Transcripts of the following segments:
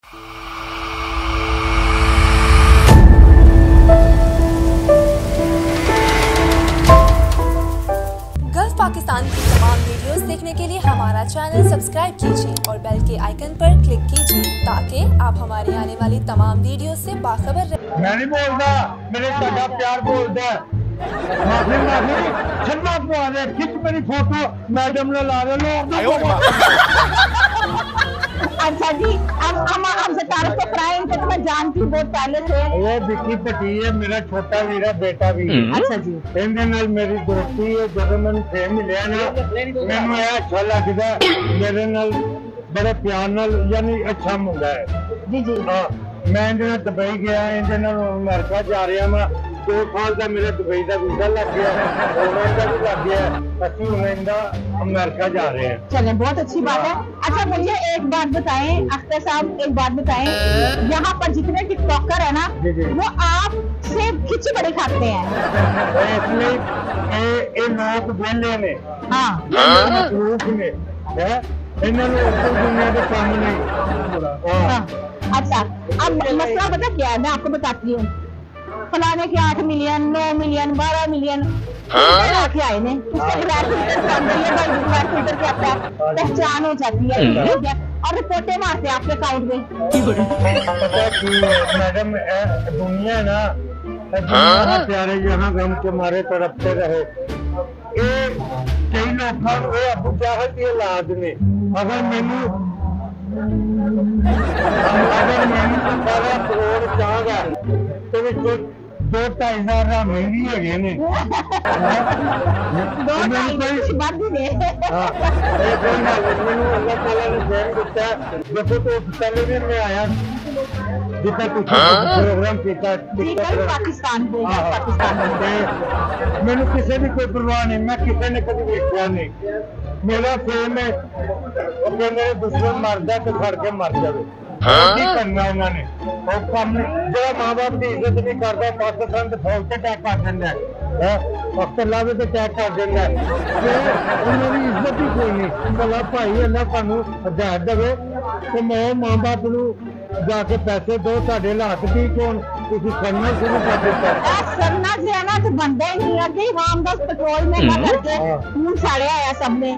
Gulf Pakistan की तमाम videos देखने के लिए हमारा चैनल सब्सक्राइब कीजिए और बेल के आइकन पर क्लिक कीजिए ताकि आप हमारी आने वाली तमाम वीडियो से बाखबर रहें। मैं नहीं बोलता, मेरे सादा प्यार बोलता है। माफी छन्ना पवा दे, खिंच मेरी फोटो मैडम ने ला दे। अच्छा जी, हमसे तारुफ तो कराएं, इनको तो मैं जानती हूँ बहुत पहले से। वो विक्की भट्टी है, मेरा छोटा वीरा बेटा भी। अच्छा जी, इनके नाल मेरी दोस्ती है। जब मैंने फेम मिलिया ना, मैंने यह अच्छा लगता, मेरे नाल बड़े प्यार नाल, यानी अच्छा मुंडा है जी जी। हाँ, मैं इनके नाल दुबई गया, इनके नाल अमेरिका जा रहा मैं। 2 साल का मेरा दुबई का वीजा लग गया, भी लग गया। असि अमेरिका जा रहे हैं। चलें, बहुत अच्छी बात है। अच्छा मुझे एक बात बताएं अख्तर साहब, एक बात बताएं, यहाँ पर जितने टिकटॉकर है ना, वो आपसे खिची बड़े खाते हैं। इसलिए ये लोग वेले ने, हाँ मसरूफ ने, इन्होंने दुनिया के काम नहीं। हाँ। अच्छा, अब मसला पता क्या है, मैं आपको बताती हूँ। फलाने के 8 मिलियन 9 मिलियन 12 मिलियन के आए ने, पहचान हो जाती है और रिपोर्टें मारते हैं आपके अकाउंट में। मैडम दुनिया ना प्यारे, यहाँ गम के मारे तड़पते रहे। कई लोग अबू चाहत की औलाद ने, अगर मैनू 12 करोड़ चाहगा तो 2-2.5 हजार महंगी है ने। टेलीविजन में आया प्रोग्राम पाकिस्तान मैंने किसी भी कोई परवाह नहीं, मैं किसी ने कभी देखा नहीं। मेरा फेम है, मेरे दुश्मन मरदा तो खड़ के मर जाए। करना उन्होंने जो माँ बाप की इज्जत नहीं करता, पाकिस्तान फौज से अटैक कर देना, अख्तर भी अटैक कर देना, उन्होंने इज्जत ही कोई नहीं। भला भाई अल्लाह सानू हिदायत देवे तो मैं माँ बाप नू जाके पैसे दो, साढ़े हाथ ठीक होन, तुसीं करना शुरू कर दिता। करना जो है ना तो बनता ही नहीं है कि रामदास पेट्रोल में ना करके खून साड़िया आया सबने।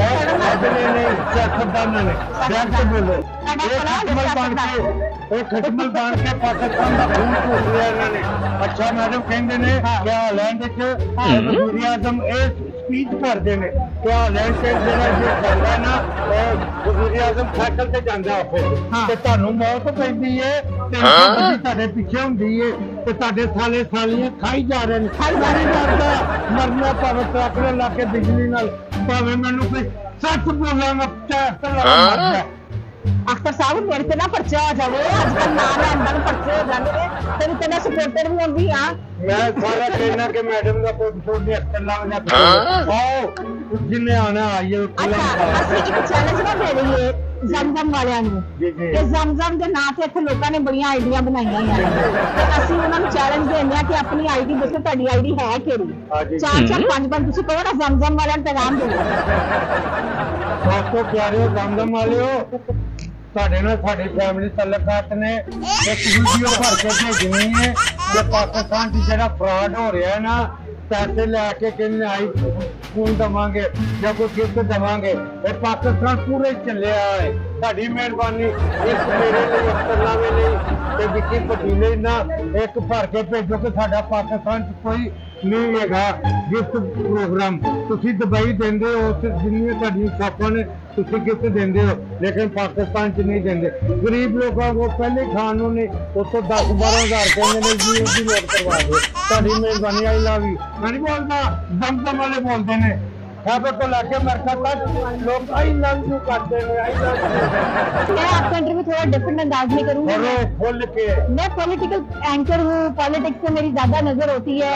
खटमल बांध के पाकिस्तान का खून पोस लिया इन्होंने। अच्छा मैडम कहते ने क्या हॉलैंड वज़ीर आज़म स्पीच करते हैं, क्या हॉलैंड से जाता ना वज़ीर आज़म साइकिल से जाता ऑफिस, तुहानू मौत पैंदी है, तुहाडे पीछे हुंदी है, ते तुहाडे साले सालियां खाई जा रहे हैं। मरना भावे ट्रक ने ला के बिजली नाल, भावे मैनू कोई सच बोलांगा मर जाए। अख्तर साहब मेरे से ना पर्चा हो जाए, आजकल ना अंदर पर्चे हो जाते हैं, तेरी तेरा सपोर्टर भी होंगी। हाँ मैं सारा कहना कि मैडम का कोई एपिसोड नहीं, अख्तर नाम आओ जिन्हें आना आइए। अच्छा एक चैलेंज ना दे रही है जमजम वालियां नूं कि जमजम के नाम से इत्थे लोकां ने बड़ियां आइडिया बनाईयां हैं, ते असीं उन्हां नूं चैलेंज देने आ कि अपनी आईडी दसो, तुहाडी आईडी है किहड़ी। 4-4 5 तुसीं कहो ना, जमजम वालियां नूं पैगाम दो। दोस्तों प्यारे जमजम वालिओ, साढ़े ना साड़ी फैमिली तल्लकात ने एक वीडियो भर के भेजनी है कि पाकिस्तान की जरा फ्रॉड हो रहा है ना, पैसे लैके कहने आई खून देवांगे या कोई गिफ्ट देवांगे, पाकिस्तान पूरे चले आए। साड़ी मेहरबानी एक मेरे लिए अख्तर लावे नहीं विक्की भट्टी ने ना एक भर के भेजो कि साडा पाकिस्तान कोई नहीं है गिफ्ट प्रोग्राम। तुसीं दुबई देंदे हो, जिन्नियां तुहाडियां शॉपां ने तुसीं गिफ्ट देंदे हो, लेकिन पाकिस्तान च नहीं देंदे। गरीब लोगों को पहले खानों ने उसको 10-12 हजार कहते जी उसकी नोट करवा दो। तुहाडी मेहरबानी, आई लव यू। मैं नहीं बोलता, जमजम वाले बोलते हैं, खैबर तो लाके अमेरिका तक लोग आई लव यू करते हैं। I love you. मैं आपका इंटरव्यू थोड़ा डिफरेंट अंदाज में करूंगी। खोल के मैं पॉलिटिकल एंकर हूँ, पॉलिटिक्स से मेरी ज्यादा नजर होती है।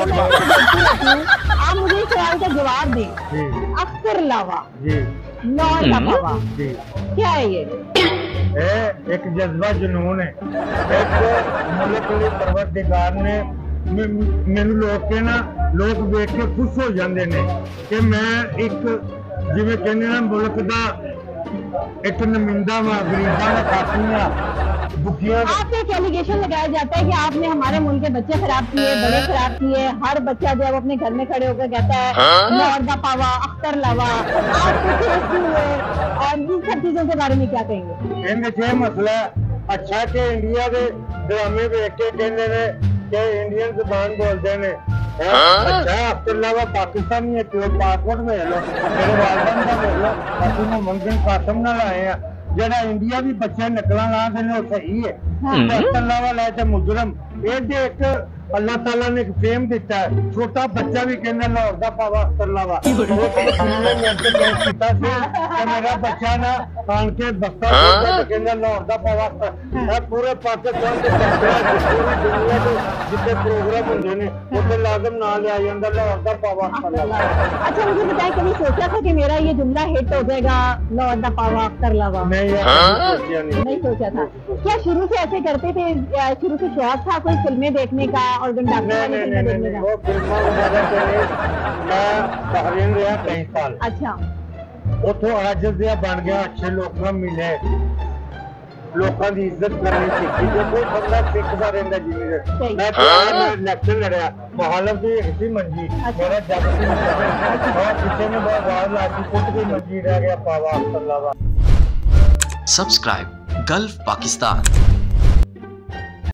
आप मुझे इस सवाल का जवाब दें, अख्तर लावा क्या है ये? एक जज्बा जुनून है, एक मुल्क के परवरदिगार ने मैनू लोग के ना लोग देख के खुश हो जाते हैं कि मैं एक जिवें कहने ना मुल्क का एक नमिंदा वा, गरीबां दा खासी आ। बुकियां आप एक एलिगेशन लगाया जाता है कि आपने हमारे मुल्क के बच्चे खराब किए, बड़े खराब किए। हर बच्चा जब अपने घर में खड़े होकर कहता है लॉर्ड दा पावा, अख्तर लावा, आप केस हुए और इन सब चीजों के बारे में क्या कहेंगे? इनमें मसला अच्छा कि इंडिया के ड्रामे देख के कहते हैं कि इंडियन जुबान बोलते हैं। अच्छा अख्तर लावा पाकिस्तानी है, तो पासपोर्ट में लो, मेरे वालदैन का देख लो, असि मोहम्मद बिन कासिम नाल आए हैं। जरा इंडिया भी बच्चे निकलन ला देने सही है। अख्तर लावा लाए थे मुजरम, ये देख अल्लाह ताला ने एक फेम दिता है। छोटा बच्चा भी कहना लाहौर दा पावा अख्तर लावा। मेरा बच्चा ना आन के बस्ता कहना लाहौर दा पावा अख्तर। पूरे पाकिस्तान के दुनिया के जितने प्रोग्राम होंगे ने उसे लाजम ना लिया जाता लाहौर दा पावा अख्तर लावा। अच्छा मुझे बताएं, कभी सोचा था कि मेरा ये जुमला हिट हो जाएगा, लाहौर दा पावा अख्तर लावा? नहीं सोचा था। क्या शुरू से ऐसे करते थे? शुरू से शौक था कोई फिल्में देखने का और नहीं, वो फिल्मों वगैरह के लिए मैं बहरीन रहा कई साल। अच्छा उतो आजिज़ बन गया, अच्छे लोग मिले, लोगों की इज्जत करनी सीखी। जो कोई बंदा सीखता रहता जी। मैं इलेक्शन लड़िया मुहालफ की इसी मंजी, मेरा जब किसी ने बहुत बाहर लाठी कुट की मंजी रह गया पावा अख्तर लावा। Subscribe gulf Pakistan.